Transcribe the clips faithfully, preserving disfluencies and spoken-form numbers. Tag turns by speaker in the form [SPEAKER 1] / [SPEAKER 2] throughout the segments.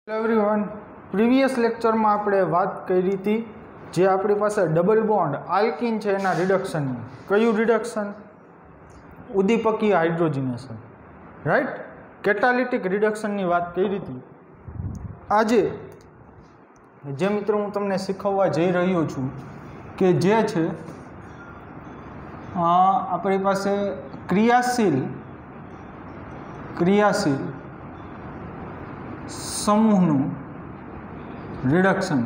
[SPEAKER 1] Everyone previous lecture में आपणे बात करी थी जे आपणी पासे डबल बॉन्ड आल्कीन है एना रिडक्शन में क्यू रिडक्शन उद्दीपकीय हाइड्रोजिनेशन राइट कैटालिटिक रिडक्शन की बात करी थी। आजे जे मित्रों हूँ तमने शीखववा जई रह्यो छूं के जे छे आपणी पासे क्रियाशील क्रियाशील समूहનું રિડક્શન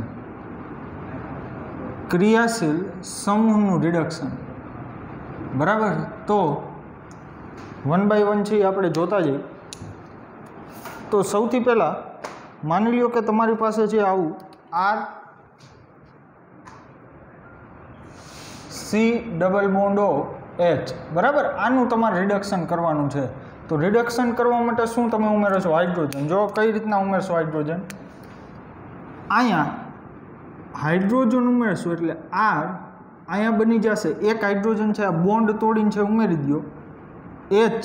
[SPEAKER 1] ક્રિયાશીલ સમૂહનું રિડક્શન બરાબર। તો વન બાય વન છે આપણે જોતા જઈએ। તો સૌથી પહેલાં માની લ્યો કે તમારી પાસે છે આવું R C double bond O H બરાબર। આનું તમારે રિડક્શન કરવાનું છે। तो रिडक्शन करवा माटे शू तमे उमेरशो हाइड्रोजन। जो कई रीतना उमेरशो हाइड्रोजन अहींया हाइड्रोजन उमेरशो एटले आर अहींया बनी जशे एक हाइड्रोजन छे आ बोन्ड तोड़ीने छे उमेरी दो एच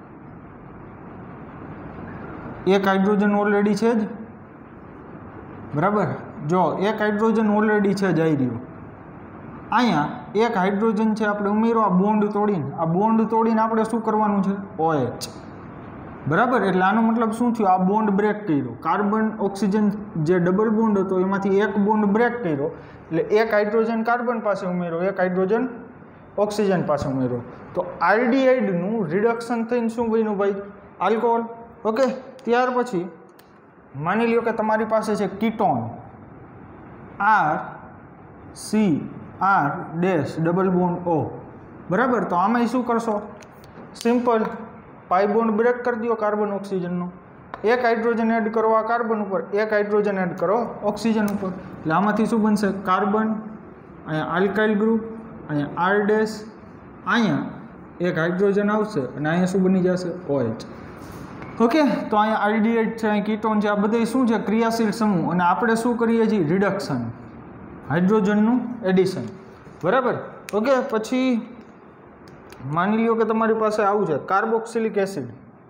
[SPEAKER 1] एक हाइड्रोजन ऑलरेडी छे ज बराबर। जो एक हाइड्रोजन ऑलरेडी छे ज आई रह्यो अहींया एक हाइड्रोजन है आपणे उमेरो आ बोन्ड तोड़ीने आ बोन्ड तोड़ीने आपणे शुं करवानुं छे ओएच बराबर। एटले आनो मतलब शुं थयुं आ बोन्ड ब्रेक कर्यो कार्बन ऑक्सीजन जे डबल बोन्ड हतो एमांथी एक बोन्ड ब्रेक कर्यो एटले एक हाइड्रोजन कार्बन पासे उमेरो एक हाइड्रोजन ऑक्सीजन पासे उमेरो। तो आल्डिहाइडनुं रिडक्शन थईने शुं बन्युं भाई आल्कोहोल। ओके त्यार पछी मानी ल्यो के तमारी पासे छे ketone R C R dash double bond O बराबर। तो आमां शुं करशो सिंपल पाई बोन्ड ब्रेक कर दियो कार्बन ऑक्सीजन नो एक हाइड्रोजन एड करो आ कार्बन ऊपर एक हाइड्रोजन एड करो ऑक्सीजन ऊपर એટલે આમાંથી શું બનશે કાર્બન અહીંયા આલ્કાઇલ ગ્રુપ અહીંયા આર ડેશ અહીંયા એક હાઇડ્રોજન આવશે અને અહીંયા શું બની જશે OH। ઓકે તો અહીંયા આલ્ડિહાઇડ છે અહીં કીટોન છે આ બધે શું છે ક્રિયાશીલ સમૂહ અને આપણે શું કરીએ છીએ રિડક્શન હાઇડ્રોજનનું એડિશન બરાબર। ઓકે પછી मानी लो कि तमारी पास आવું છે carboxylic acid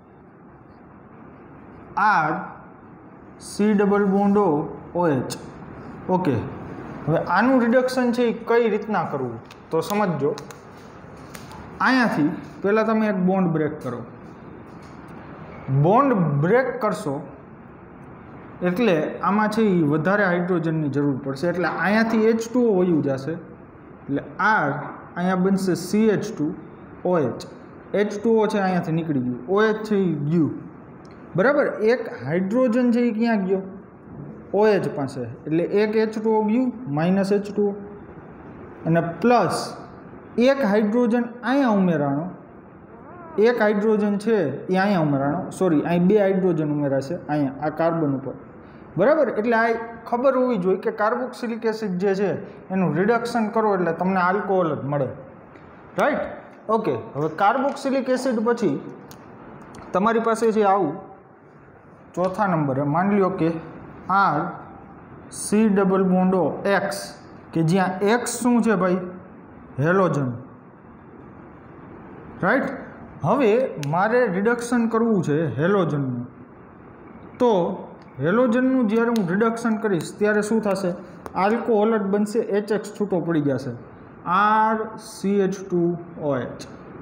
[SPEAKER 1] R C double bond O OH। Okay हवे आनु रिडक्शन है कई रीतना करवू तो समझो। अहींयाथी पहला तमे एक बोन्ड ब्रेक करो बोन्ड ब्रेक करशो एटले आमां छे ई वधारे हाइड्रोजननी जरूर पड़शे एटले अहींयाथी एच टू ओ वह्युं जशे एटले आर अहींया बनशे C H two OH H two O है अहींयाथी निकली गयुं OH है गयुं बराबर। एक हाइड्रोजन है क्यां गयो OH पासे एटले एक एच टू ओ गयुं माइनस एच टू ओ अने प्लस एक हाइड्रोजन अहींया उमेराणो एक हाइड्रोजन है ए अहींया उमेराणो सॉरी अहीं बे हाइड्रोजन उमेराशे अहींया आ कार्बन पर बराबर। एटले आ खबर होवी जोईए के कार्बोक्सिलिक एसिड जे छे एनुं रिडक्शन करो एटले तमने आल्कोहोल ज मळे राइट। ओके हवे कार्बोक्सिलिक एसिड पछी तमारी पासे छे आवुं चौथा नंबर है मान लो कि R C double bond O X के ज्यां एक्स शुं छे भाई हेलोजन राइट। हवे मारे रिडक्शन करवुं छे हेलोजननुं तो हेलोजननुं ज्यारे हूँ रिडक्शन करीश त्यारे शुं थशे आल्कोहोल ज बनशे एच एक्स छूटो पड़ी जशे R C H two O H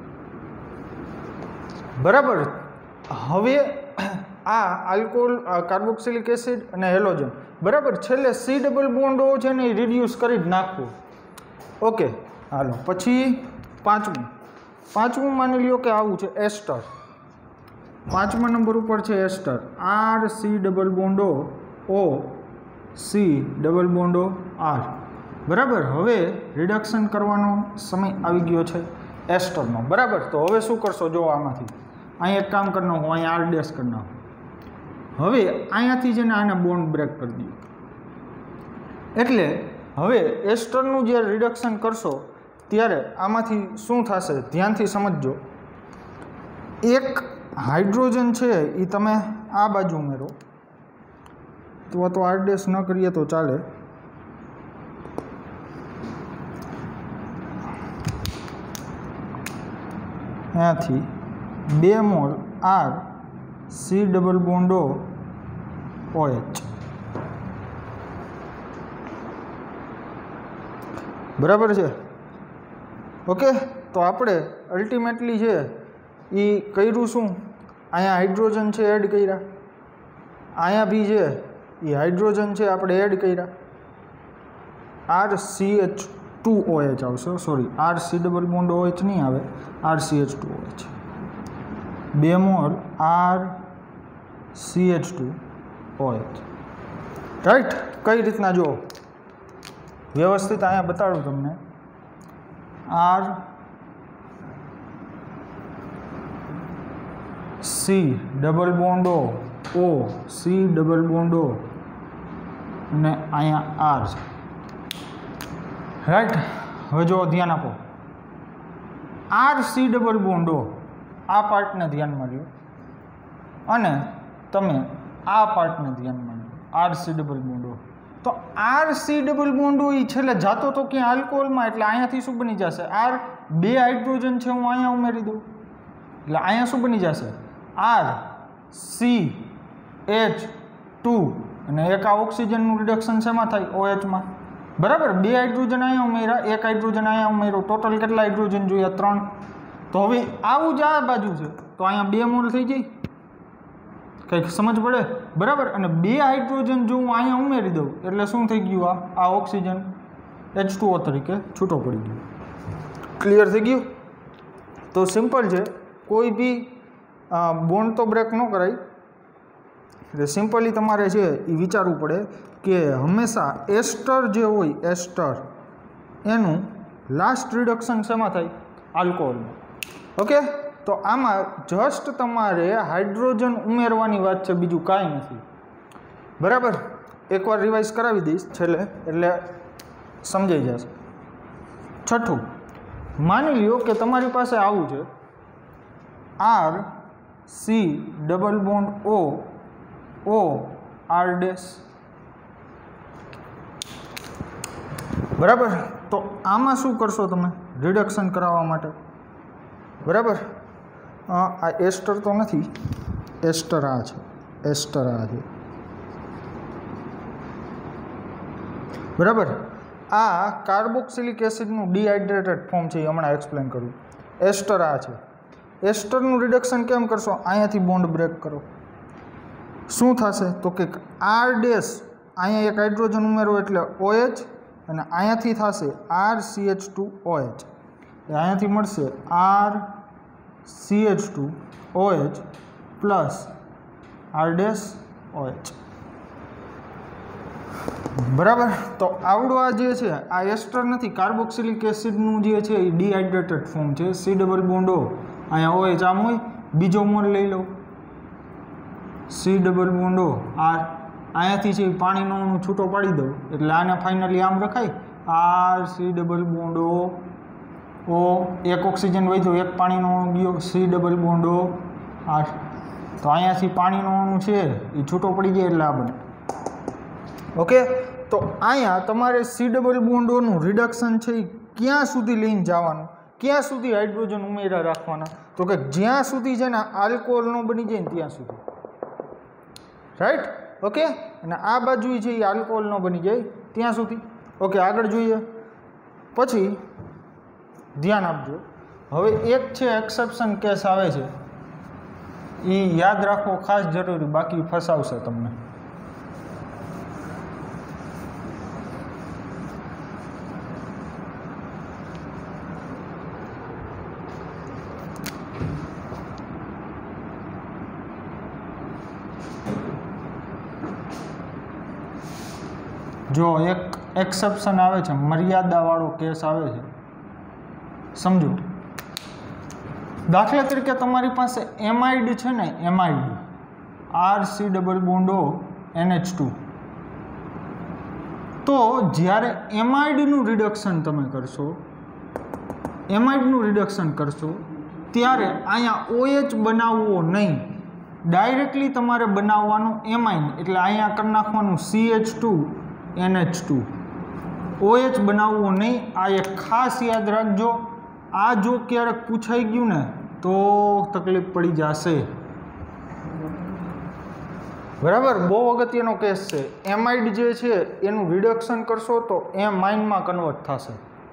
[SPEAKER 1] बराबर। हवे आ आल्कोहोल कार्बोक्सिलिक एसिड अने हेलोजन बराबर छेल्ले सी डबल बोन्ड ओ छे ने रिड्यूस करी ज नाखवो। ओके हालो पछी पांचमું पांचमुं मानी ल्यो के आवुं छे एस्टर पांचमा नंबर पर छे ester R C double bond O O C double bond O R बराबर। हवे रिडक्शन करवानो समय आवी गयो छे एस्टरनो बराबर। तो हवे शुं करशो जो आमांथी अहीं एक काम करना हूँ अहीं आर डैश करना हवे अहींयाथी जेने आने बोन्ड ब्रेक कर दियो एटले हवे एस्टरनुं जे रिडक्शन करशो त्यारे आमांथी शुं थशे ध्यानथी समजजो। एक हाइड्रोजन छे ई तमे आ बाजू उमेरो तो तो आर डैश न करीए तो चाले अहींयाथी बे mole R C double bond O OH बराबर है। ओके, तो आपणे अल्टिमेटली है ये कर्युं शुं, अहींया हाइड्रोजन है एड कर्या, अहींया भी है ये हाइड्रोजन है आपणे एड कर्या, R C H two O H आवशे, sorry R C double bond O H नहीं आवे, R C H two O H, बे mole R C H two O H. Right, कई रीतना जो व्यवस्थित अहींया बताडुं तमने, R C double bond O, O C double bond O ने अहींया आर छे। राइट, हवे जो ध्यान आपो, R C double bond O आ पार्ट ने ध्यान में लो अने तमे आ पार्ट ने ध्यान में लो, R C double bond O. तो R C double bond O ई छेल्ले जातो तो क्या आल्कोहोल में, एटले अहींयाथी शुं बनी जशे, आर बे हाइड्रोजन छे हुं अहींया उमेरी दઉં, એટલે अहींया शुं बनी जशे, आर सी एच टू અને એક આ ઓક્સિજનનું રિડક્શન શેમાં થાય, ઓએચ માં, બરાબર। બે હાઇડ્રોજન અહીંયા ઉમેર્યા, એક હાઇડ્રોજન અહીંયા ઉમેર્યો, ટોટલ કેટલા હાઇડ્રોજન જોઈએ, ત્રણ। તો હવે આવું જ આ બાજુ છે તો અહીંયા બે મોલ થઈ જાય, કંઈક સમજ પડે, બરાબર। અને બે હાઇડ્રોજન જો હું અહીંયા ઉમેરી દઉં એટલે શું થઈ ગયું, આ આ ઓક્સિજન એચ ટુ ઓ તરીકે છૂટો પડી ગયો। ક્લિયર થઈ ગયું। તો સિમ્પલ છે, કોઈ બી બોન્ડ તો બ્રેક ન કરાય, એટલે સિમ્પલી તમારે છે એ વિચારવું પડે કે હંમેશા એસ્ટર જે હોય, એસ્ટર એનું લાસ્ટ રિડક્શન શેમાં થાય, આલ્કોહોલમાં। ઓકે, તો આમાં જસ્ટ તમારે હાઇડ્રોજન ઉમેરવાની વાત છે, બીજું કાંઈ નથી, બરાબર। એકવાર રિવાઇઝ કરાવી દઈશ છેલ્લે એટલે સમજાઈ જશે। છઠ્ઠું, માની લ્યો કે તમારી પાસે આવું છે, R C double bond O O R dash, બરાબર। તો આમાં શું કરશો તમે રિડક્શન કરાવવા માટે, બરાબર। આ એસ્ટર તો નથી, એસ્ટર આ છે, એસ્ટર આ છે, બરાબર। આ કાર્બોક્સિલિક એસિડનું ડિહાઇડ્રેટેડ ફોર્મ છે, એ હમણાં એક્સપ્લેન કરું। એસ્ટર આ છે, એસ્ટરનું રિડક્શન કેમ કરશો, અહીંયાથી બોન્ડ બ્રેક કરો, શું થશે તો કે આર ડેશ, અહીંયા એક હાઇડ્રોજન ઉમેરો એટલે ઓએચ, અને અહીંયાથી થશે R C H two O H, અહીંયાથી મળશે R C H two O H plus R dash O H, બરાબર। તો આવડું આ જે છે આ એસ્ટર નથી, કાર્બોક્સિલિક એસિડનું જે છે એ ડિહાઇડ્રેટેડ ફોર્મ છે, સી ડબલ બોન્ડ ઓ, અહીંયા ઓ એચ આમ હોય, બીજો મોલ લઈ લો, C double bond O R, અહીંયાથી છે પાણીનો અણુ છૂટો પાડી દઉં એટલે આને ફાઇનલી આમ રખાય, R C double bond O O, એક ઓક્સિજન વધ્યો, એક પાણીનો અણુ ગયો, C double bond O R, તો અહીંયાથી પાણીનો અણુ છે એ છૂટો પડી જાય એટલે આ બને। ઓકે, તો અહીંયા તમારે સી ડબલ બોન્ડ ઓનું રિડક્શન છે એ ક્યાં સુધી લઈને જવાનું, ક્યાં સુધી હાઇડ્રોજન ઉમેરા રાખવાના, તો કે જ્યાં સુધી છે ને આલ્કોહોલ ન બની જાય ને ત્યાં સુધી, રાઈટ। ઓકે, અને આ બાજુ છે એ આલ્કોહોલ ન બની જાય ત્યાં સુધી। ઓકે, આગળ જોઈએ, પછી ધ્યાન આપજો, હવે એક છે એક્સેપ્શન કેસ આવે છે, એ યાદ રાખવો ખાસ જરૂરી, બાકી ફસાવશે તમને। જો એક એક્સેપ્શન આવે છે, મર્યાદાવાળો કેસ આવે છે, સમજો। દાખલા તરીકે તમારી પાસે એમાઇડ છે ને, amide R C double bond O N H two, તો જ્યારે એમાઇડનું રિડક્શન તમે કરશો, એમાઇડનું રિડક્શન કરશો ત્યારે અહીંયા ઓએચ બનાવવો નહીં, ડાયરેક્ટલી તમારે બનાવવાનું એમાઇન, એટલે અહીંયા કરી નાખવાનું C H two N H two, O H બનાવવું નહીં। આ એક ખાસ યાદ રાખજો, આ જો ક્યારેક પૂછાઈ ગયું ને તો તકલીફ પડી જશે, બરાબર। બહુ અગત્યનો કેસ છે, એમાઇડ જે છે એનું રિડક્શન કરશો તો એમાઇનમાં કન્વર્ટ થશે,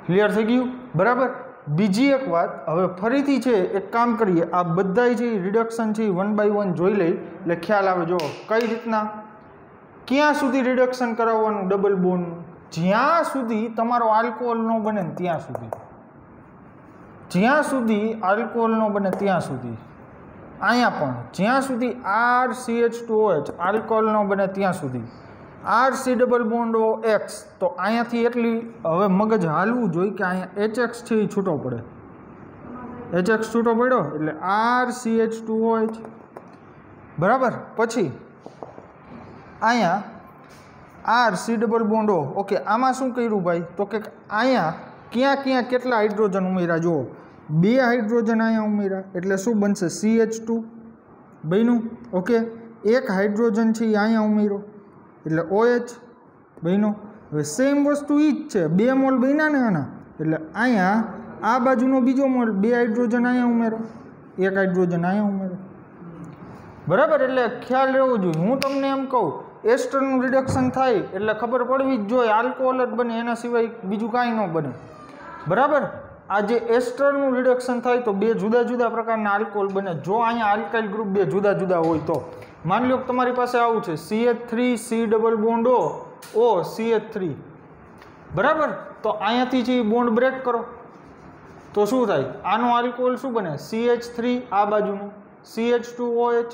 [SPEAKER 1] ક્લિયર થઈ ગયું? બરાબર. બીજી એક વાત, હવે ફરીથી છે એક કામ કરીએ, આ બધાય જે રિડક્શન છે વન બાય વન જોઈ લઈ એટલે ખ્યાલ આવે. જો કઈ રીતના, ક્યાં સુધી રિડક્શન કરાવવાનું ડબલ બોન્ડનું? જ્યાં સુધી તમારો આલ્કોહોલ ન બને ને ત્યાં સુધી, જ્યાં સુધી આલ્કોહોલ ન બને ત્યાં સુધી. અહીંયા પણ જ્યાં સુધી R C H two O H alcohol ન બને ત્યાં સુધી. R C double bond O X, તો અહીંયાથી એટલી હવે મગજ હાલવું જોઈએ કે અહીંયા એચ એક્સ છે એ છૂટો પડે. એચ એક્સ છૂટો પડ્યો એટલે R C H two O H. બરાબર. પછી અહીંયા R C double bond O. Okay, આમાં શું કર્યું ભાઈ? તો કે અહીંયા ક્યાં ક્યાં કેટલા હાઇડ્રોજન ઉમેર્યા જુઓ. બે હાઇડ્રોજન અહીંયા ઉમેર્યા એટલે શું બનશે? સી એચ ટુ બન્યું. ઓકે, એક હાઇડ્રોજન છે એ અહીંયા ઉમેર્યો એટલે ઓ એચ બન્યો. હવે સેમ વસ્તુ એ જ છે, બે મોલ બન્યા ને આના એટલે અહીંયા આ બાજુનો બીજો મોલ, બે હાઇડ્રોજન અહીંયા ઉમેરો, એક હાઇડ્રોજન અહીંયા ઉમેરો. બરાબર. એટલે ખ્યાલ રહેવો જોઈએ. હું તમને એમ કહું, એસ્ટરનું રિડક્શન થાય એટલે ખબર પડવી જ જોઈએ આલ્કોહોલ જ બને, એના સિવાય બીજું કાંઈ ન બને. બરાબર. આ જે એસ્ટરનું રિડક્શન થાય તો બે જુદા જુદા પ્રકારના આલ્કોહોલ બને. જો અહીંયા આલ્કાઇલ ગ્રુપ બે જુદા જુદા હોય તો માની લો કે તમારી પાસે આવું છે C H three C double bond O O C H three. બરાબર. તો અહીંયાથી જે બોન્ડ બ્રેક કરો તો શું થાય? આનો આલ્કોહોલ શું બને? સી એચ થ્રી, આ બાજુનું C H two O H.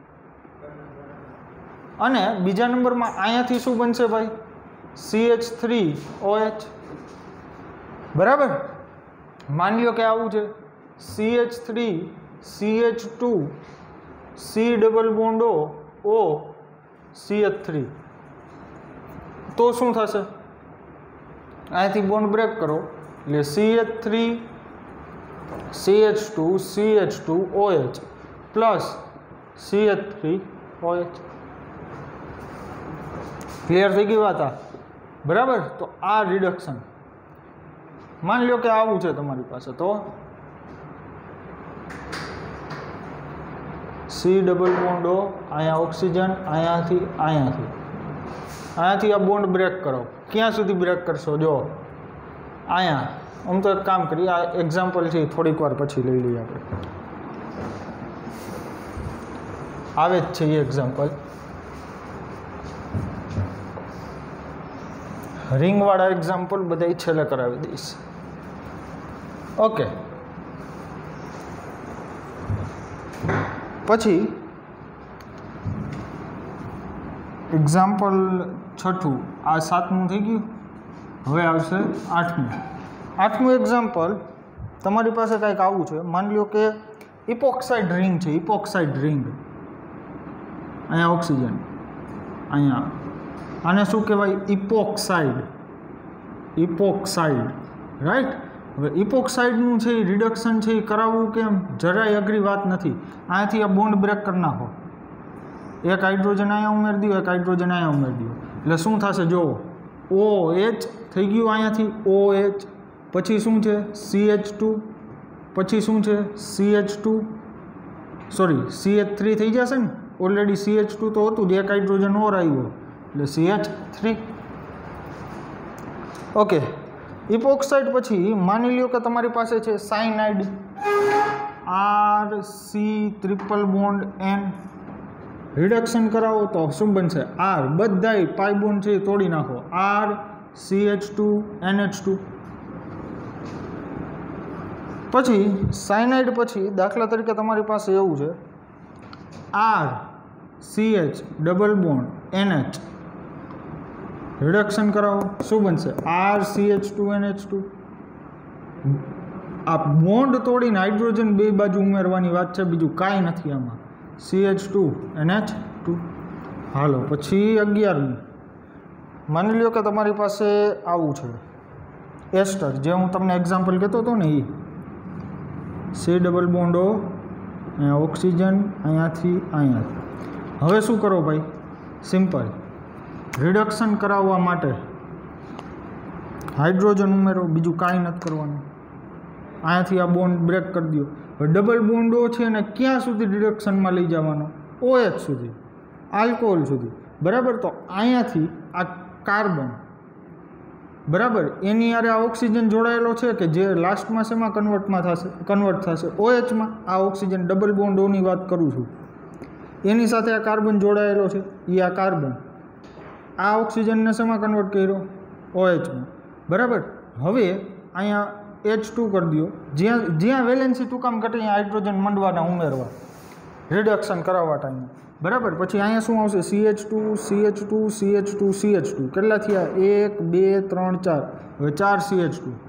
[SPEAKER 1] અને બીજા નંબરમાં અહીંયાથી શું બનશે ભાઈ? C H three O H. બરાબર. માની લો કે આવું છે C H three C H two C double bond O O C H three. તો શું થશે? અહીંયાથી બોન્ડ બ્રેક કરો એટલે C H three C H two C H two O H plus C H three O H. Clear થઈ ગઈ વાત? આ બરાબર. તો આ રિડક્શન માની લો કે આવું છે તમારી પાસે, તો સી ડબલ બોન્ડ ઓ, અહીંયા ઓક્સિજન, અહીંયાથી અહીંયાથી અહીંયાથી આ બોન્ડ બ્રેક કરો. ક્યાં સુધી બ્રેક કરશો? જો અહીંયા. આમ તો એક કામ કરીએ, આ એક્ઝામ્પલ છે થોડીક વાર પછી લઈ લઈએ આપણે, આવે જ છે એ એક્ઝામ્પલ. રિંગવાળા એક્ઝામ્પલ બધા છેલ્લે કરાવી દઈશ. ઓકે. પછી એક્ઝામ્પલ છઠ્ઠું, આ સાતમું થઈ ગયું. હવે આવશે આઠમું. આઠમું એક્ઝામ્પલ તમારી પાસે કંઈક આવું છે. માની લો કે ઇપોક્સાઇડ રિંગ છે, ઇપોક્સાઇડ રિંગ. અહીંયા ઓક્સિજન, અહીંયા આને શું કહેવાય? ઇપોક્સાઇડ. Epoxide, right. હવે ઇપોક્સાઇડનું છે એ રિડક્શન છે એ કરાવવું કેમ? જરાય અઘરી વાત નથી. અહીંયાથી આ બોન્ડ બ્રેક કરી નાખો. એક હાઇડ્રોજન અહીંયા ઉમેરી દો, એક હાઇડ્રોજન અહીંયા ઉમેરી દો એટલે શું થશે? જુઓ, ઓ એચ થઈ ગયું અહીંયાથી ઓ એચ. પછી શું છે? C H two. પછી શું છે? C H two sorry C H three થઈ જશે ને. ઓલરેડી સી એચ ટુ તો હતું જ, એક હાઇડ્રોજન ઓર આવ્યો એટલે C H three. Okay. Epoxide પછી માની લ્યો કે તમારી પાસે છે cyanide, R C triple bond N. Reduction કરાવો તો શું બનશે? આર. બધાય પાઈ બોન્ડ છે તોડી નાખો. R C H two N H two. પછી સાયનાઇડ પછી દાખલા તરીકે તમારી પાસે એવું છે R C H double bond N H. Reduction કરાવો, શું બનશે? R C H two N H two. આ બોન્ડ તોડીને હાઇડ્રોજન બે બાજુ ઉમેરવાની વાત છે, બીજું કાંઈ નથી આમાં. C H two N H two. હાલો પછી અગિયારમું. માની લો કે તમારી પાસે આવું છે એસ્ટર, જે હું તમને એક્ઝામ્પલ કહેતો હતો ને એ. સી ડબલ બોન્ડ ઓ, અહીંયા ઓક્સિજન, અહીંયાથી અહીંયા. હવે શું કરો ભાઈ? સિમ્પલ. રિડક્શન કરાવવા માટે હાઇડ્રોજન ઉમેરો, બીજું કાંઈ નથી કરવાનું. અહીંયાથી આ બોન્ડ બ્રેક કરી દો. હવે ડબલ બોન્ડ ઓ છે અને ક્યાં સુધી રિડક્શનમાં લઈ જવાનો? ઓ એચ સુધી, આલ્કોહોલ સુધી. બરાબર. તો અહીંયાથી આ કાર્બન બરાબર, એની યારે આ ઓક્સિજન જોડાયેલો છે કે જે લાસ્ટમાં શેમાં કન્વર્ટમાં થશે, કન્વર્ટ થશે ઓએચમાં. આ ઓક્સિજન ડબલ બોન્ડ ઓની વાત કરું છું. એની સાથે આ કાર્બન જોડાયેલો છે, એ આ કાર્બન આ ઓક્સિજનને શેમાં કન્વર્ટ કર્યો, ઓએચમાં. બરાબર, હવે અહીંયા એચ ટુ કરી દો. જ્યાં જ્યાં વેલેન્સી ટુ કામ ઘટે અહીંયા હાઇડ્રોજન મંડવાના ઉમેરવા, રિડક્શન કરાવવા ટાઈમે. બરાબર, પછી અહીંયા શું આવશે, C H two C H two C H two C H two. કેટલા થયા, એક બે ત્રણ ચાર. હવે ચાર સી એચ ટુ.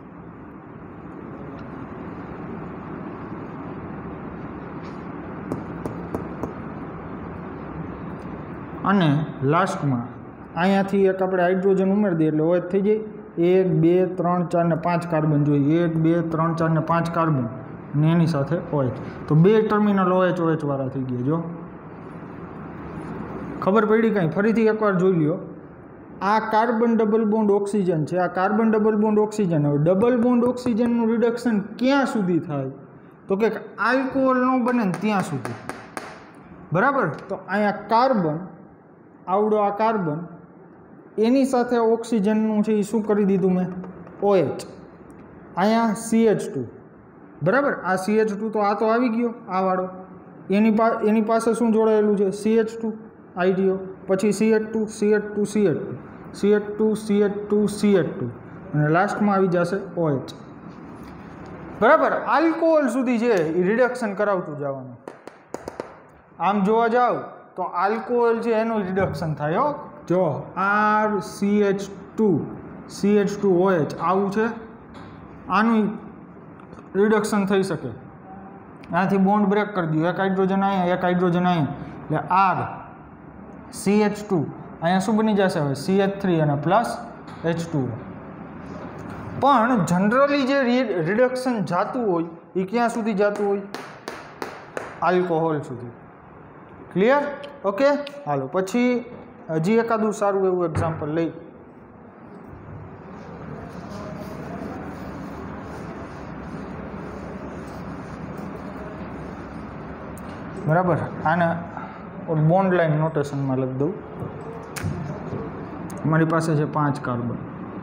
[SPEAKER 1] અને લાસ્ટમાં અહીંયાથી એક આપણે હાઇડ્રોજન ઉમેરી દઈએ એટલે ઓએચ થઈ જાય. એક બે ત્રણ ચાર ને પાંચ કાર્બન જોઈએ, એક બે ત્રણ ચાર ને પાંચ કાર્બન ને એની સાથે ઓએચ. તો બે ટર્મિનલ ઓએચ ઓએચ વાળા થઈ ગયા. જો ખબર પડી કાંઈ, ફરીથી એકવાર જોઈ લ્યો. આ કાર્બન ડબલ બોન્ડ ઓક્સિજન છે, આ કાર્બન ડબલ બોન્ડ ઓક્સિજન. હવે ડબલ બોન્ડ ઓક્સિજનનું રિડક્શન ક્યાં સુધી થાય, તો કે આલ્કોહોલ ન બને ને ત્યાં સુધી. બરાબર, તો અહીંયા કાર્બન આવડો આ કાર્બન એની સાથે ઓક્સિજનનું છે એ શું કરી દીધું મેં, ઓએચ. અહીંયા સી એચ ટુ. બરાબર, આ સી એચ ટુ તો આ તો આવી ગયો આ વાળો, એની પા એની પાસે શું જોડાયેલું છે, સી એચ ટુ આવી ગયો. પછી C H two C H two C H two C H two C H two C H two અને લાસ્ટમાં આવી જશે ઓએચ. બરાબર, આલ્કોહોલ સુધી છે એ રિડક્શન કરાવતું જવાનું. આમ જોવા જાવ તો આલ્કોહોલ છે એનું રિડક્શન થાય. હો જો R C H two C H two O H આવું છે, આનું રિડક્શન થઈ શકે. આનાથી બોન્ડ બ્રેક કરી દો, એક હાઇડ્રોજન અહીંયા એક હાઇડ્રોજન અહીંયા, એટલે આર સી એચ ટુ અહીંયા શું બની જશે, હવે સી એચ થ્રી અને પ્લસ એચ ટુ. પણ જનરલી જે રિડક્શન જાતું હોય એ ક્યાં સુધી જતું હોય, આલ્કોહોલ સુધી. ક્લિયર? ઓકે, હાલો પછી હજી એકાદું સારું એવું એક્ઝામ્પલ લઈ. બરાબર, આને બોન્ડ લાઈન નોટેશનમાં લખી દઉં. મારી પાસે છે પાંચ કાર્બન,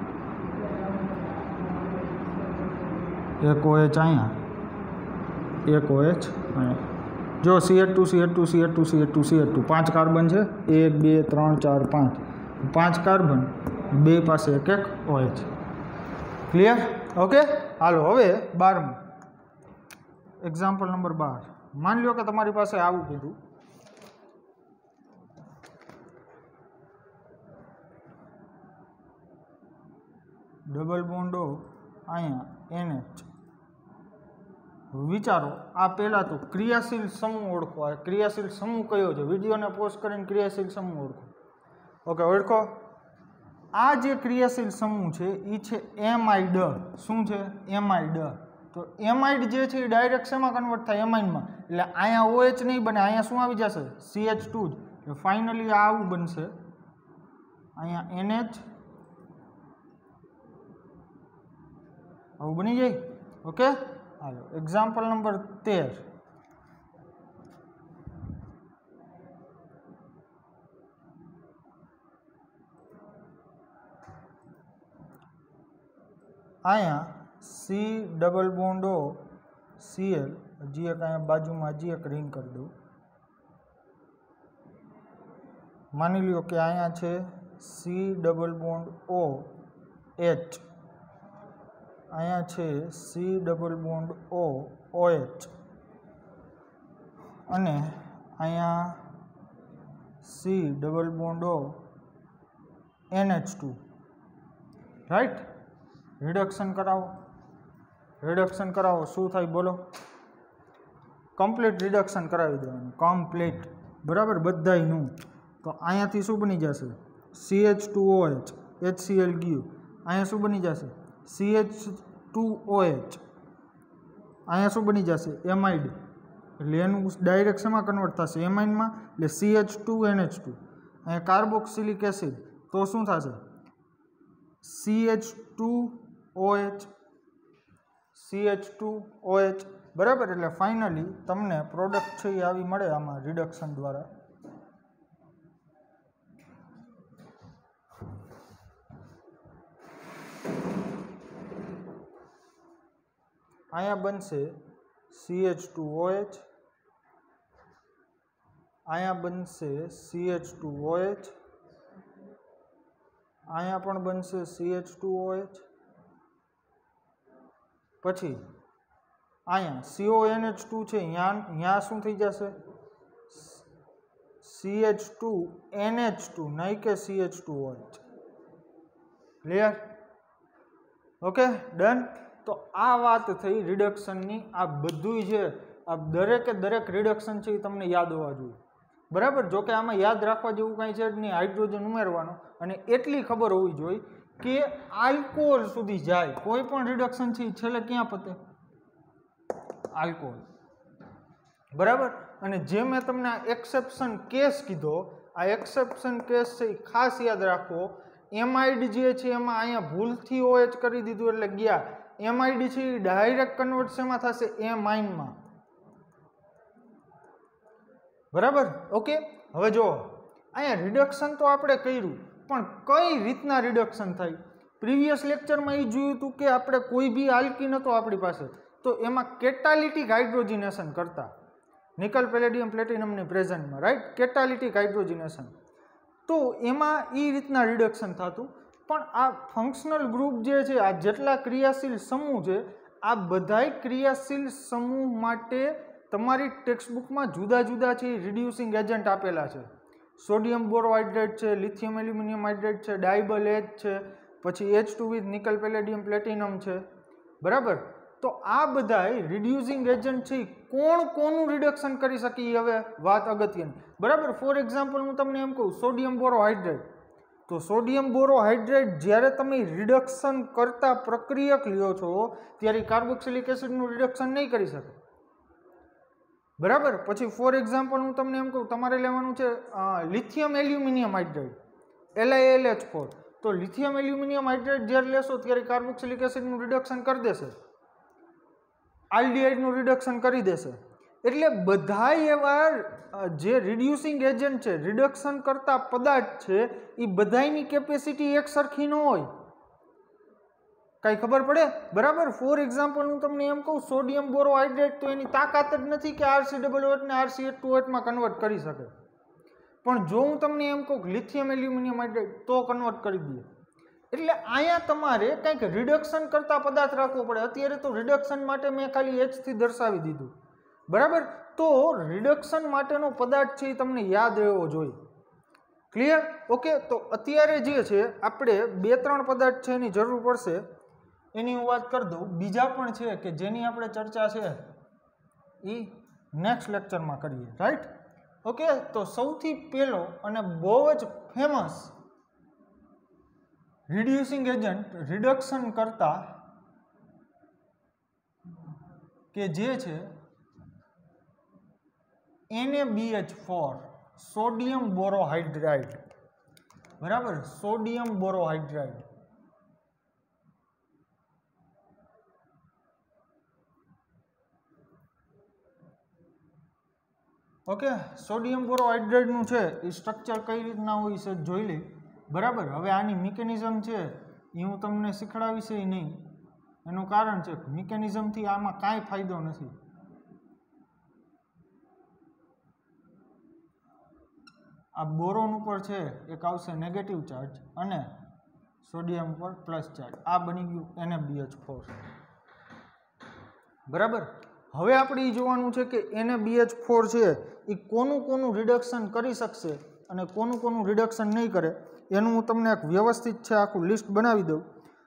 [SPEAKER 1] એક ઓએચ અહીંયા, એક ઓએચ અહીંયા. જો C H two C H two C H two C H two C H two પાંચ કાર્બન છે, એક બે ત્રણ ચાર પાંચ. પાંચ કાર્બન, બે પાસે એક એક ઓએચ. ક્લિયર? ઓકે, હાલો હવે બારમું એક્ઝામ્પલ નંબર બાર. માની લો કે તમારી પાસે આવું કીધું, ડબલ બોન્ડો અહીંયા એનએચ. વિચારો, આ પહેલાં તો ક્રિયાશીલ સમૂહ ઓળખો. આ ક્રિયાશીલ સમૂહ કયો છે, વિડીયોને પોસ્ટ કરીને ક્રિયાશીલ સમૂહ ઓળખો. ઓકે, ઓળખો. આ જે ક્રિયાશીલ સમૂહ છે એ છે એમાઇડ. શું છે, એમાઇડ. તો એમાઇડ જે છે એ ડાયરેક્ટ શેમાં કન્વર્ટ થાય, એમાઇનમાં. એટલે અહીંયા ઓએચ નહીં બને, અહીંયા શું આવી જશે, સી એચ ટુ જ. એટલે ફાઇનલી આ આવું બનશે, અહીંયા એનએચ આવું બની જાય. ઓકે, હાલો એક્ઝામ્પલ નંબર તેર. અહીંયા C double bond O C L, હજી એક અહીંયા બાજુમાં હજી એક રિંગ કરી દઉં. માની લ્યો કે અહીંયા છે C double bond O H, અહીંયા છે C double bond O O H અને અહીંયા C double bond O N H two. Right? Reduction કરાવો, રિડક્શન કરાવો, શું થાય બોલો? કમ્પ્લીટ રિડક્શન કરાવી દેવાનું, કમ્પ્લીટ. બરાબર, બધાયનું. તો અહીંયાથી શું બની જશે, C H two O H, H C L ગયું. અહીંયા શું બની જશે, C H two O H. અહીંયા શું બની જશે, એમાઇડ. એટલે એનું ડાયરેક્ટ શેમાં કન્વર્ટ થશે, એમાઇનમાં. એટલે C H two N H two. અહીંયા કાર્બોક્સિલિક એસિડ, તો શું થશે, C H two O H, C H two O H. બરાબર, એટલે ફાઇનલી તમને પ્રોડક્ટ છે એ આવી મળે આમાં રિડક્શન દ્વારા. અહીંયા બનશે C H two O H, અહીંયા બનશે C H two O H, અહીંયા પણ બનશે C H two O H, પછી અહીંયા C O N H two છે, અહીંયા અહીંયા શું થઈ જશે C H two N H two, નહીં કે C H two O H. Clear? Okay, done. તો આ વાત થઈ રિડક્શનની. આ બધું છે, આ દરેકે દરેક રિડક્શન છે એ તમને યાદ હોવા જોઈએ. બરાબર? જો કે આમાં યાદ રાખવા જેવું કાંઈ છે જ નહીં, હાઇડ્રોજન ઉમેરવાનો અને એટલી ખબર હોવી જોઈએ કે આલ્કોહોલ સુધી જાય. કોઈ પણ રિડક્શન છે એ છેલ્લે ક્યાં પતે? આલ્કોહોલ. બરાબર? અને જે મેં તમને આ એક્સેપ્શન કેસ કીધો, આ એક્સેપ્શન કેસ છે એ ખાસ યાદ રાખો. એમાઇડ જે છે એમાં અહીંયા ભૂલથી ઓએચ કરી દીધું એટલે ગયા. એમાઇડ છે એ ડાયરેક્ટ કન્વર્ટ શેમાં થશે? એમાઇનમાં. બરાબર? ઓકે, હવે જો અહીંયા રિડક્શન તો આપણે કર્યું, પણ કઈ રીતના રિડક્શન થાય? પ્રીવિયસ લેક્ચરમાં એ જોયું હતું કે આપણે કોઈ બી આલ્કીન હતો આપણી પાસે, તો એમાં કેટાલિટિક હાઇડ્રોજિનેશન કરતા, નિકલ પેલેડિયમ પ્લેટિનમની પ્રેઝન્ટમાં, રાઈટ? Catalytic hydrogenation. તો એમાં એ રીતના રિડક્શન થતું. પણ આ ફંક્શનલ ગ્રુપ જે છે, આ જેટલા ક્રિયાશીલ સમૂહ છે, આ બધાય ક્રિયાશીલ સમૂહ માટે તમારી ટેક્સ્ટબુકમાં જુદા જુદા છે રિડ્યુસિંગ એજન્ટ આપેલા છે. સોડિયમ બોરોહાઇડ્રેટ છે, લિથિયમ એલ્યુમિનિયમ હાઇડ્રેટ છે, ડાયબલ એચ છે, પછી H two with nickel palladium platinum છે. બરાબર? તો આ બધાય રિડ્યુસિંગ એજન્ટ છે, કોણ કોનું રિડક્શન કરી શકે એ હવે વાત અગત્યની. બરાબર? ફોર એક્ઝામ્પલ હું તમને એમ કહું, સોડિયમ બોરોહાઇડ્રેટ. તો સોડિયમ બોરોહાઇડ્રેટ જ્યારે તમે રિડક્શન કરતા પ્રક્રિયક લ્યો છો ત્યારે કાર્બોક્સિલિક એસિડનું રિડક્શન નહીં કરી શકે. બરાબર? પછી ફોર એક્ઝામ્પલ હું તમને એમ કહું, તમારે લેવાનું છે lithium aluminium hydrate, L I L H four. તો લિથિયમ એલ્યુમિનિયમ હાઇડ્રેટ જ્યારે લેશો ત્યારે કાર્બોક્સિલિક એસિડનું રિડક્શન કરી દેશે, આલ્ડીહાઇડનું રિડક્શન કરી દેશે. એટલે બધા એવા જે રિડ્યુસિંગ એજન્ટ છે, રિડક્શન કરતા પદાર્થ છે, એ બધાની કેપેસિટી એક સરખી ન હોય. કાંઈ ખબર પડે? બરાબર? ફોર એક્ઝામ્પલ હું તમને એમ કહું, સોડિયમ બોરોહાઇડ્રેટ, તો એની તાકાત જ નથી કે આરસી ડબલ ઓએચ ને આરસી એચ ટુ એચમાં કન્વર્ટ કરી શકે. પણ જો હું તમને એમ કહું લિથિયમ એલ્યુમિનિયમ હાઇડ્રેટ, તો કન્વર્ટ કરી દે. એટલે અહીંયા તમારે કંઈક રિડક્શન કરતા પદાર્થ રાખવો પડે. અત્યારે તો રિડક્શન માટે મેં ખાલી એચથી દર્શાવી દીધું. બરાબર? તો રિડક્શન માટેનો પદાર્થ છે એ તમને યાદ રહેવો જોઈએ. ક્લિયર? ઓકે, તો અત્યારે જે છે આપણે બે ત્રણ પદાર્થ છે એની જરૂર પડશે, એની હું વાત કરી દઉં. બીજા પણ છે કે જેની આપણે ચર્ચા છે એ નેક્સ્ટ લેક્ચરમાં કરીએ, રાઈટ? ઓકે, તો સૌથી પહેલો અને બહુ જ ફેમસ રિડ્યુસિંગ એજન્ટ રિડક્શન કરતા કે જે છે N A B H four, sodium borohydride. બરાબર? Sodium borohydride. ઓકે, સોડિયમ બોરોહાઇડ્રેટનું છે એ સ્ટ્રક્ચર કઈ રીતના હોય છે જોઈ લઈ. બરાબર? હવે આની મિકેનિઝમ છે એ હું તમને શીખડાવીશ નહીં. એનું કારણ છે મિકેનિઝમથી આમાં કાંઈ ફાયદો નથી. આ બોરોન ઉપર છે એક આવશે નેગેટિવ ચાર્જ અને સોડિયમ ઉપર પ્લસ ચાર્જ. આ બની ગયું N A B H four. બરાબર? હવે આપણે એ જોવાનું છે કે N A B H four છે એ કોનું કોનું રિડક્શન કરી શકશે અને કોનું કોનું રિડક્શન નહીં કરે, એનું હું તમને એક વ્યવસ્થિત છે આખું લિસ્ટ બનાવી દઉં.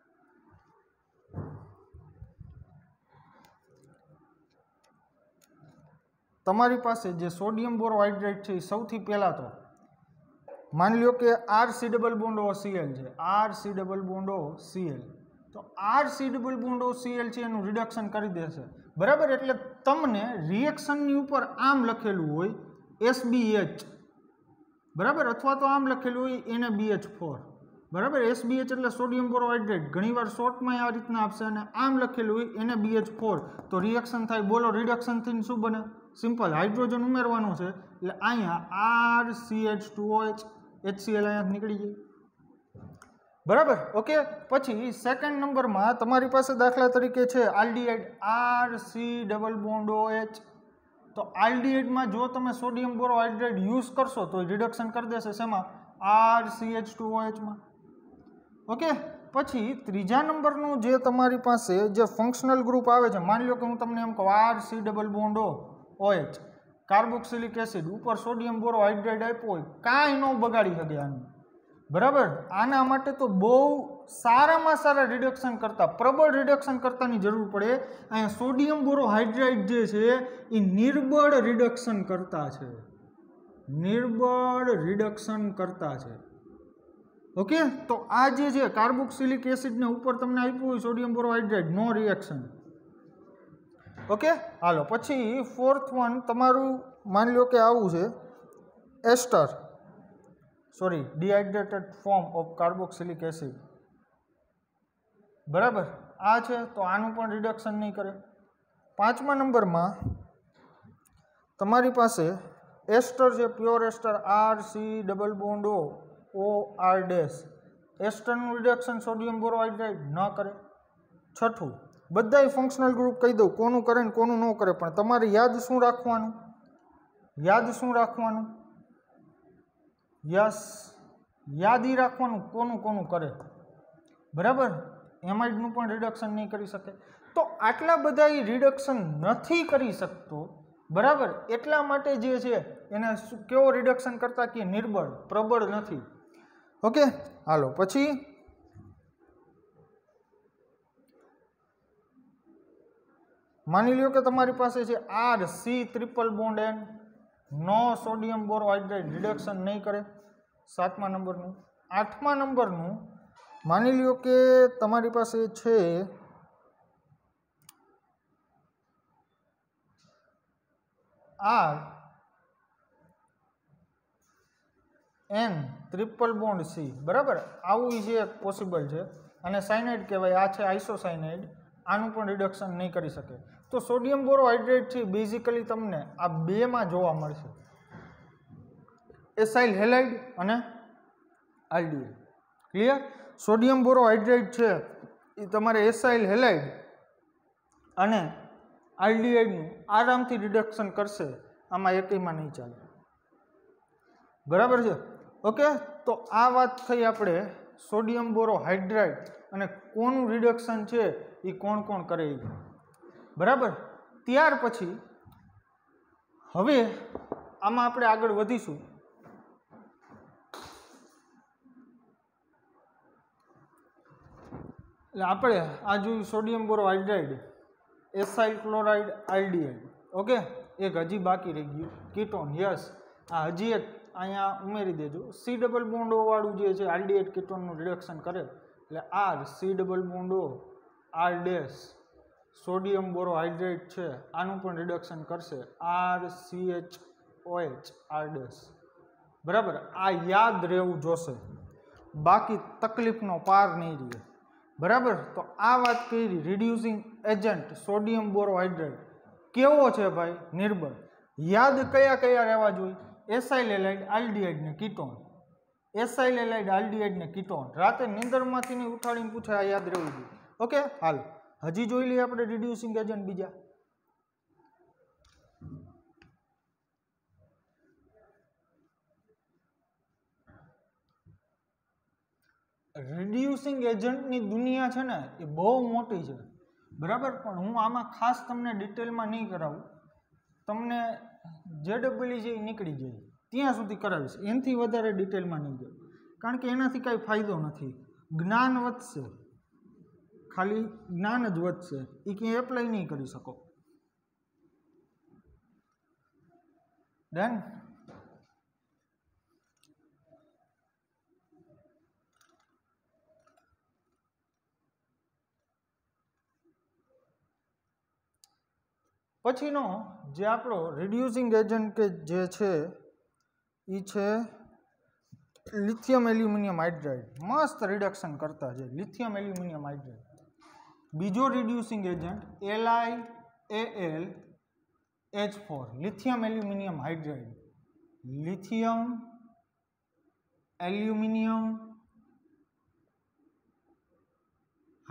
[SPEAKER 1] તમારી પાસે જે સોડિયમ બોરોહાઇડ્રેટ છે એ સૌથી પહેલાં તો માની લો કે R C double bond O C L છે, R C double bond O C L. તો R C double bond O C L છે એનું રિડક્શન કરી દેશે. બરાબર? એટલે તમને રિએક્શનની ઉપર આમ લખેલું હોય એસ બી એચ, બરાબર, અથવા તો આમ લખેલું હોય N A B H four. બરાબર? એસ બી એચ એટલે સોડિયમ બોરોહાઇડ્રેટ, ઘણીવાર શોર્ટમાં આ રીતના આપશે, અને આમ લખેલું હોય N A B H four. તો રિએક્શન થાય. બોલો, રિડક્શન થઈને શું બને? સિમ્પલ, હાઇડ્રોજન ઉમેરવાનું છે એટલે અહીંયા R C H two O H, H C L અહીંયા નીકળી જાય. बराबर ओके। पछी सेकंड नंबर में तमारी पासे दाखला तरीके छे aldehyde R C double bond O H. तो आल्डिहाइड में जो तमे सोडियम बोरोहाइड्रेट यूज करशो तो रिडक्शन कर देशे शेमा R C H two O H में ओके। पछी त्रीजा नंबरनु जे तमारी पासे जे फंक्शनल ग्रुप आवे छे, मान लो कि हूँ तमने एम कहूं R C double bond O O H carboxylic acid ऊपर सोडियम बोरोहाइड्रेट आप्यो होय कांई न बगाड़ी शके आने बराबर। आना माटे तो बहु सारामां सारा रिडक्शन करता प्रबल रिडक्शन करतानी जरूर पड़े। अहींया सोडियम बोरोहाइड्रेट जे छे ए निर्बळ रिडक्शन करता छे, निर्बळ रिडक्शन करता छे ओके। तो आ जे छे कार्बोक्सिलिक एसिड ने ऊपर तमने आप्युं होय सोडियम बोरोहाइड्रेट नो रिएक्शन ओके। हालो पछी फोर्थ वन तमारुं मान लो कि आवुं छे ester sorry dehydrated form of carboxylic acid बराबर आ छे तो आनुं पण रिडक्शन नहीं करे। पांचमा नंबर में तमारी पासे एस्टर छे pure ester R C double bond O O R dash एस्टरનું रिडक्शन सोडियम बोरोहाइड्रेट न करे। छठू बधाय फंक्शनल ग्रुप कही दઉં કોનું કરે ને કોનું ન કરે, પણ તમારે યાદ શું રાખવાનું, યાદ શું રાખવાનું, યસ યાદ ઈ રાખવાનું કોનું કોનું કરે બરાબર। એમાઇડનું પણ રિડક્શન નહીં કરી શકે। તો આટલા બધા ઈ રિડક્શન નથી કરી શકતો બરાબર, એટલા માટે જે છે એને કેવો રિડક્શન કરતા કે નિર્બળ પ્રબળ નથી ઓકે। હાલો પછી માની લ્યો કે તમારી પાસે છે R C triple bond N નો સોડિયમ બોરોહાઇડ્રેટ રિડક્શન નહીં કરે સાતમા નંબરનું। આઠમા નંબરનું માની લ્યો કે તમારી પાસે છે R N triple bond C બરાબર, આવું છે પોસિબલ છે અને સાયનાઇડ કહેવાય, આ છે આઇસોસાયનાઇડ, આનું પણ રિડક્શન નહીં કરી શકે। તો સોડિયમ બોરોહાઇડ્રેટ છે બેઝિકલી તમને આ બેમાં જોવા મળશે, એસાઇલ હેલાઇડ અને આલ્ડિહાઇડ ક્લિયર। સોડિયમ બોરોહાઇડ્રેટ છે એ તમારે એસાઇલ હેલાઇડ અને આલ્ડિહાઇડનું આરામથી રિડક્શન કરશે, આમાં એકયમાં નહીં ચાલે બરાબર છે ઓકે। તો આ વાત થઈ આપણે સોડિયમ બોરોહાઇડ્રેટ અને કોનું રિડક્શન છે એ કોણ કોણ કરે એ બરાબર। ત્યાર પછી હવે આમાં આપણે આગળ વધીશું। એટલે આપણે આ જોયું sodium borohydrate acyl chloride aldehyde okay. એક હજી બાકી રહી ગયું કીટોન, યસ આ હજી એક અહીંયા ઉમેરી દેજો। સી ડબલ બોન્ડ ઓ વાળું જે છે આલ્ડિહાઇડ કીટોનનું રિડક્શન કરે એટલે R C double bond O R dash sodium borohydrate છે આનું પણ રિડક્શન કરશે R C H O H R dash બરાબર। આ યાદ રહેવું જોશે, બાકી તકલીફનો પાર નહીં રહે બરાબર। તો આ વાત કરી રિડ્યુસિંગ એજન્ટ સોડિયમ બોરોહાઇડ્રેટ કેવો છે ભાઈ, નિર્બળ। યાદ કયા કયા રહેવા જોઈએ, એસાઇલ હેલાઇડ આલ્ડિહાઇડ ને કીટોન, એસાઇલ હેલાઇડ આલ્ડિહાઇડ ને કીટોન। રાતે નીંદરમાંથી નહીં ઉઠાડીને પૂછે આ યાદ રહેવું જોઈએ ઓકે। હાલ હજી જોઈ લઈએ આપણે રિડ્યુસિંગ એજન્ટ બીજા। રિડ્યુસિંગ એજન્ટની દુનિયા છે ને એ બહુ મોટી છે બરાબર, પણ હું આમાં ખાસ તમને ડિટેલમાં નહીં કરાવું, તમને જે ડબલ્યુ છે એ નીકળી જાય ત્યાં સુધી કરાવીશ, એનાથી વધારે ડિટેલમાં નહીં જાય, કારણ કે એનાથી કાંઈ ફાયદો નથી। જ્ઞાન વધશે, ખાલી જ્ઞાન જ વધશે, એ ક્યાંય એપ્લાય નહીં કરી શકો ડન। પછીનો જે આપણો રિડ્યુસિંગ એજન્ટ કે જે છે એ છે લિથિયમ એલ્યુમિનિયમ હાઇડ્રાઇડ, મસ્ત રિડક્શન કરતા છે લિથિયમ એલ્યુમિનિયમ હાઇડ્રાઇડ। બીજો reducing agent L I A L H four lithium aluminium hydride, lithium aluminium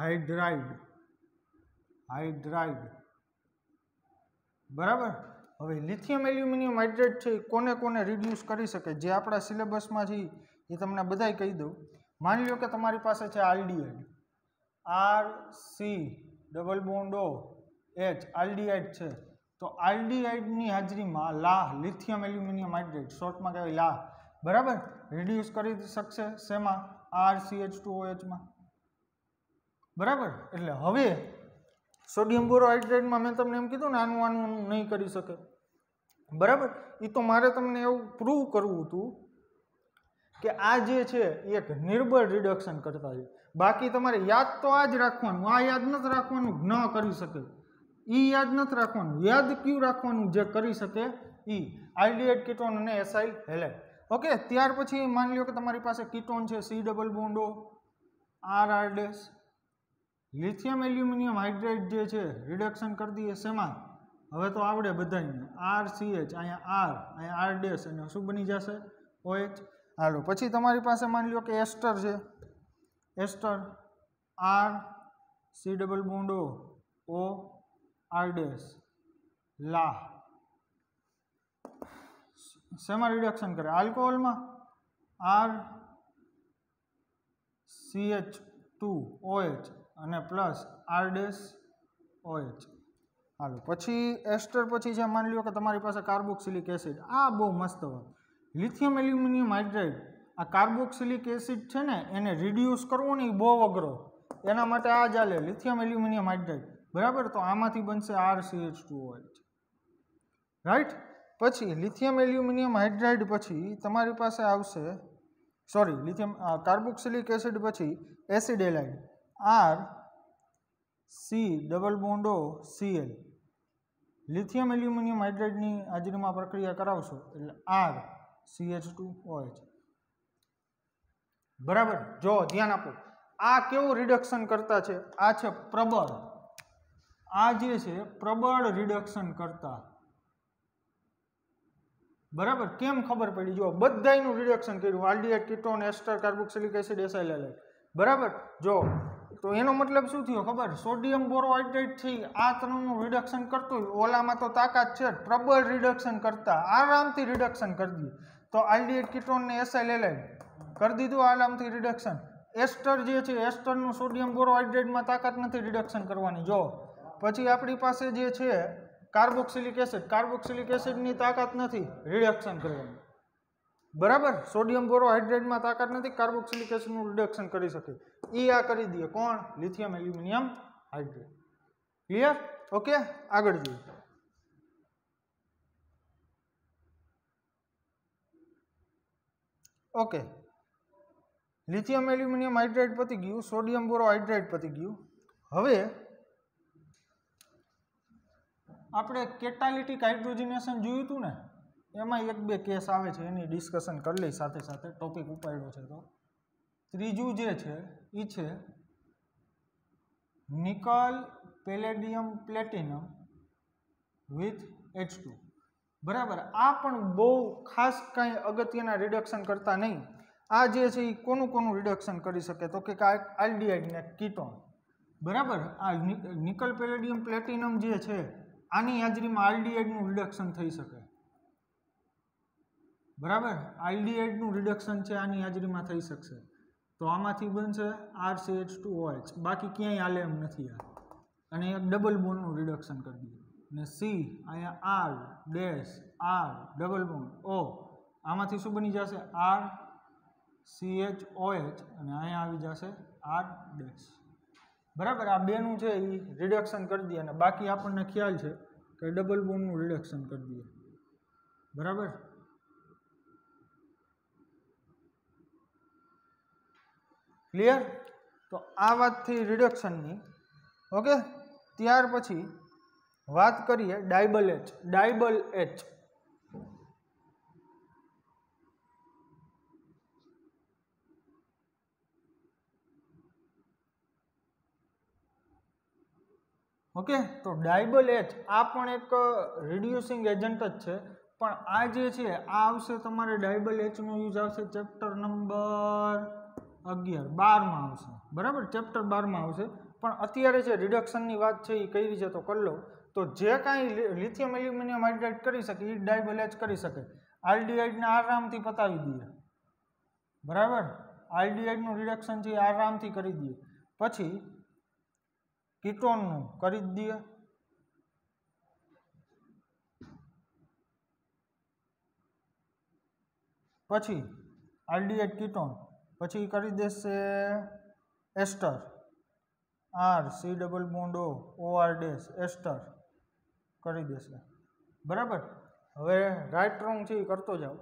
[SPEAKER 1] hydride hydride બરાબર. હવે લિથિયમ એલ્યુમિનિયમ હાઇડ્રેટ છે એ કોને કોને રિડ્યુસ કરી શકે, જે આપણા સિલેબસમાં છે એ તમને બધાય કહી દઉં. માની લો કે તમારી પાસે છે aldehyde, R C double bond O H aldehyde છે. તો આલ્ડીહાઇડની હાજરીમાં લા લિથિયમ એલ્યુમિનિયમ હાઇડ્રેટ, શોર્ટમાં કહેવાય લા, બરાબર, રિડ્યુસ કરી શકશે શેમાં? R C H two O એચમાં. બરાબર. એટલે હવે સોડિયમ બોરોહાઇડ્રેટમાં મેં તમને એમ કીધું ને આનું આનું નહીં કરી શકે, બરાબર. એ તો મારે તમને એવું પ્રૂવ કરવું હતું કે આ જે છે એ એક નિર્બળ રિડક્શન કરતા છે. બાકી તમારે યાદ તો આ જ રાખવાનું, આ યાદ નથી રાખવાનું ન કરી શકે, ઈ યાદ નથી રાખવાનું, યાદ કયું રાખવાનું? જે કરી શકે ઈ, આલ્ડીહાઇડ કીટોન અને એસાઇલ હેલાઇડ. ઓકે. ત્યાર પછી માની લો કે તમારી પાસે કીટોન છે C double bond O R R dash. Lithium aluminium hydrate જે છે રિડક્શન કરી દઈએ શેમાં? હવે તો આવડે બધાને, આર સી એચ, અહીંયા આર, અહીંયા આર ડેશ, અને શું બની જશે? ઓ એચ. હાલો, પછી તમારી પાસે માની લો કે એસ્ટર છે, ester R C double bond O O R dash લા. શેમાં રિડક્શન કરે? આલ્કોહોલમાં. R C H two O H અને plus R dash O H. હાલો, પછી એસ્ટર પછી છે માની લો કે તમારી પાસે કાર્બોક્સિલિક એસિડ. આ બહુ મસ્ત વાત. લિથિયમ એલ્યુમિનિયમ હાઇડ્રેટ, આ કાર્બોક્સિલિક એસિડ છે ને એને રિડ્યુસ કરવો ને એ બહુ અઘરો, એના માટે આ ચાલે લિથિયમ એલ્યુમિનિયમ હાઇડ્રેટ, બરાબર. તો આમાંથી બનશે R C H two O H, right. પછી લિથિયમ એલ્યુમિનિયમ હાઇડ્રેટ પછી તમારી પાસે આવશે, સોરી, લિથિયમ કાર્બોક્સિલિક એસિડ પછી acid halide, R C double bond O C L. Lithium aluminium હાઇડ્રેટની હાજરીમાં પ્રક્રિયા કરાવશો એટલે R C H two O H, બરાબર. જો ધ્યાન આપો, આ કેવું રિડક્શન કરતા છે? આ છે પ્રબળ, આ જે છે પ્રબળ રિડક્શન કરતા, બરાબર. કેમ ખબર પડી? જો બધાયનું રિડક્શન કર્યું, aldehyde, ketone, ester, carboxylic acid, acyl halide, બરાબર. જો તો એનો મતલબ શું થયો ખબર? સોડિયમ બોરોહાઇડ્રેટ થી આ ત્રણનું રિડક્શન કરતું, ઓલામાં તો તાકાત છે, પ્રબળ રિડક્શન કરતા, આરામથી રિડક્શન કરી દઈએ. તો આલ્ડીહાઇડ, કીટોન ને એસાઇલ હેલાઇડ કરી દીધું આરામથી રિડક્શન. એસ્ટર જે છે, એસ્ટરનું સોડિયમ બોરોહાઇડ્રેટમાં તાકાત નથી રિડક્શન કરવાની. જો પછી આપણી પાસે જે છે કાર્બોક્સિલિક એસિડ, કાર્બોક્સિલિક એસિડની તાકાત નથી રિડક્શન કરવાની, બરાબર. સોડિયમ બોરોહાઇડ્રેટમાં તાકાત નથી, કાર્બોક્સિલિક એસિડનું રિડક્શન કરી શકે, એ આ કરી દે કોણ? Lithium aluminium hydrate. Clear? Okay. આગળ જોઈએ. ઓકે, લિથિયમ એલ્યુમિનિયમ હાઇડ્રેટ પતી ગયું, સોડિયમ બોરોહાઇડ્રેટ પતી ગયું. હવે આપણે કેટાલિટિક હાઇડ્રોજનેશન જોયું હતું ને, એમાં એક બે કેસ આવે છે, એની ડિસ્કશન કરી લઈ સાથે સાથે, ટોપિક ઉપાડ્યો છે તો. ત્રીજું જે છે એ છે nickel palladium platinum with H two, બરાબર. આ પણ બહુ ખાસ કાંઈ અગત્યના રિડક્શન કરતા નહીં. આ જે છે એ કોનું કોનું રિડક્શન કરી શકે? તો કે આલ્ડીહાઇડ ને કીટોન, બરાબર. આ નિકલ પેલેડિયમ પ્લેટિનમ જે છે આની હાજરીમાં આલ્ડીહાઇડનું રિડક્શન થઈ શકે, બરાબર. આલ્ડીહાઇડનું રિડક્શન છે આની હાજરીમાં થઈ શકશે. તો આમાંથી બનશે R C H two O H, બાકી ક્યાંય હાલે એમ નથી આ. અને એક ડબલ બોન્ડનું રિડક્શન કરી દઈએ, ને સી અહીંયા R dash R double bond O, આમાંથી શું બની જશે? R C H O H, અને અહીંયા આવી જશે આર ડેશ, બરાબર. આ બેનું છે એ રિડક્શન કરી દઈએ, અને બાકી આપણને ખ્યાલ છે કે ડબલ બોન્ડનું રિડક્શન કરી દઈએ, બરાબર. ક્લિયર? તો આ વાત થઈ રિડક્શનની. ઓકે. ત્યાર પછી વાત કરીએ DIBAL H. DIBAL H okay. તો ડાયબલ એચ આ પણ એક રિડ્યુસિંગ એજન્ટ જ છે, પણ આ જે છે આ આવશે તમારે ડાયબલ એચનો યુઝ આવશે ચેપ્ટર નંબર અગિયાર બારમાં આવશે, બરાબર. ચેપ્ટર બારમાં આવશે. પણ અત્યારે જે રિડક્શનની વાત છે એ કઈ રીતે તો કરી લો. તો જે કાંઈ લિથિયમ એલ્યુમિનિયમ હાઇડ્રાઇડ કરી શકે એ ડાયબલ એચ કરી શકે. આલ્ડીહાઇડને આરામથી પતાવી દઈએ, બરાબર. આલ્ડીહાઇડનું રિડક્શન છે એ આરામથી કરી દઈએ. પછી કીટોનનું કરી જ દઈએ. પછી આલ્ડીહાઇડ કીટોન, પછી કરી દેશે ester, R C double bond O O R dash ester કરી દેશે, બરાબર. હવે રાઇટ રોંગ છે એ કરતો જાઓ.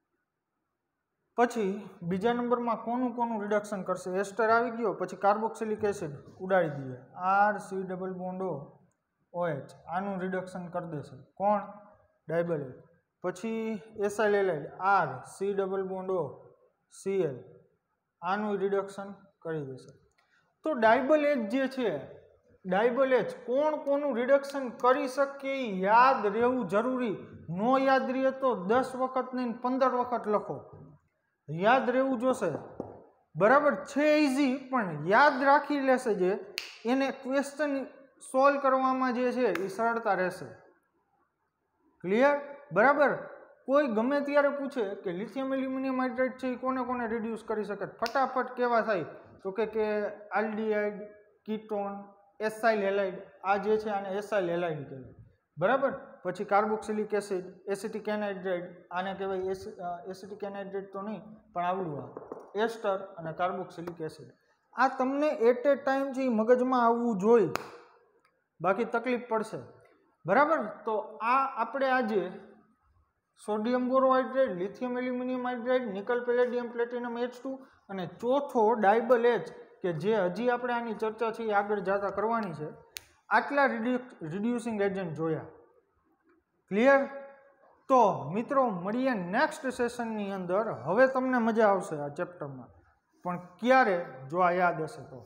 [SPEAKER 1] પછી બીજા નંબરમાં કોનું કોનું રિડક્શન કરશે? એસ્ટર આવી ગયો, પછી કાર્બોક્સિલિક એસિડ ઉડાડી દઈએ, R C double bond O O H, આનું રિડક્શન કરી દેશે કોણ? DIBAL H. પછી acyl halide, R C double bond O C L, આનું રિડક્શન કરી દેશે. તો ડાયબલ એચ જે છે, ડાયબલ એચ કોણ કોનું રિડક્શન કરી શકે એ યાદ રહેવું જરૂરી. નો યાદ રહે તો દસ વખત નહીં પંદર વખત લખો, યાદ રહેવું જોશે, બરાબર છે. ઇઝી પણ યાદ રાખી લેશે જે એને ક્વેશ્ચન સોલ્વ કરવામાં જે છે એ સરળતા રહેશે. ક્લિયર? બરાબર. કોઈ ગમે ત્યારે પૂછે કે લિથિયમ એલ્યુમિનિયમ હાઇડ્રાઇડ છે એ કોને કોને રિડ્યુસ કરી શકે, ફટાફટ કેવા થાય તો કે કે આલ્ડીહાઇડ, કીટોન, એસાઇલ હેલાઇડ, આ જે છે આને એસાઇલ હેલાઇડ કહેવાય, બરાબર. પછી કાર્બોક્સિલિક એસિડ, એસિટિક એનહાઇડ્રાઇડ, આને કહેવાય એસિટિક એનહાઇડ્રાઇડ તો નહીં પણ આવડું આ એસ્ટર અને કાર્બોક્સિલિક એસિડ. આ તમને એટ એ ટાઈમ છે મગજમાં આવવું જોઈએ, બાકી તકલીફ પડશે, બરાબર. તો આ આપણે આજે sodium borohydrate, lithium aluminium hydride, nickel palladium platinum H two અને ચોથો ડાયબલ એચ કે જે હજી આપણે આની ચર્ચા છે એ આગળ જતા કરવાની છે, આટલા રિડ્યુસિંગ એજન્ટ જોયા. ક્લિયર? તો મિત્રો મળીએ નેક્સ્ટ સેશનની અંદર. હવે તમને મજા આવશે આ ચેપ્ટરમાં, પણ ક્યારે? જો આ યાદ હશે તો.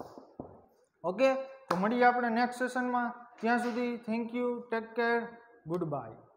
[SPEAKER 1] ઓકે, તો મળીએ આપણે નેક્સ્ટ સેશનમાં. ત્યાં સુધી thank you, take care, good bye.